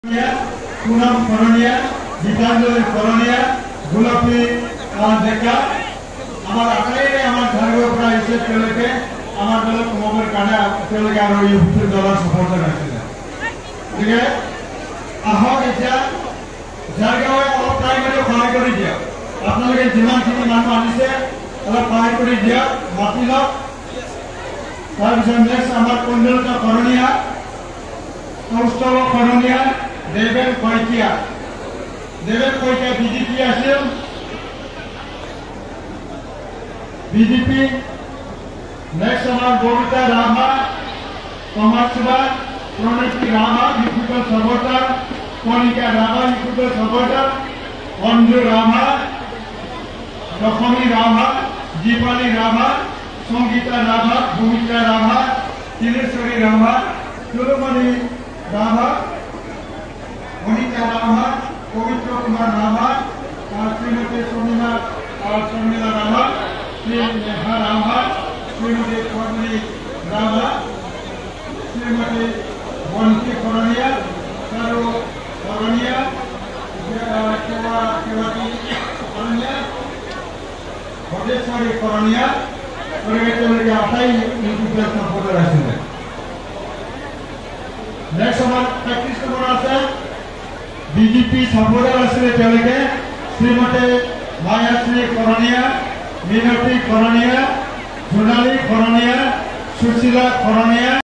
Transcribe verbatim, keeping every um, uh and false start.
पूनम करणिया, गीतांजलि करणिया, गुलापी डेका आमार आटाइरे आमार झारखंड পৰা আহিছে তেওঁলোকে আমাৰ দলক কমাবৰ কাৰণে তেওঁলোকে আৰু এই ভোটৰ দলৰ সফলতা ৰাখিছে। গতিকে আহক এতিয়া জাৰগাঁৱে অলপ প্ৰাইমাৰী সহায় কৰি দিয়ক। আপোনালোকে যিমানখিনি মানুহ আনিছে অলপ সহায় কৰি দিয়ক, মাতি লওক। তাৰপিছত নেক্সট আমাৰ কণ্ডলতা কৰণিয়া, কৌস্তভ কৰণিয়া, देवेन शइकिया देवेन शइकिया बीजेपी आसिल बीजेपी नेक्स्ट हमार बबिता रामा समाजसेवा प्रणति रामा लिखित सपोर्टर कनिका रामा लिखित सपोर्टर अंजु रामा दशमी रामा दीपाली रामा संगीता रामा भूमिका रामा तिलेश्वरी रामा चुरुमणि रामा अनिता रामा पवित्र कुमार रामा श्रीमती शर्मिला शर्मिला रामा श्री नेहा रामा श्रीमती कर्मी रामा श्रीमती बंटी करणिया चारू करणिया केवा केवाटी करणिया भदेश्वरी करणिया परिवेश आठाई यूट्यूब सपोर्टर आছিলে। नेक्स्ट हमार पैंतीस नंबर আছে बीजेपी सपोर्टर आছিলে তেওঁলোকে श्रीमती मायाश्री करणिया, मीनाक्षी करणिया, जुनाली करणिया, सुशीला करणिया।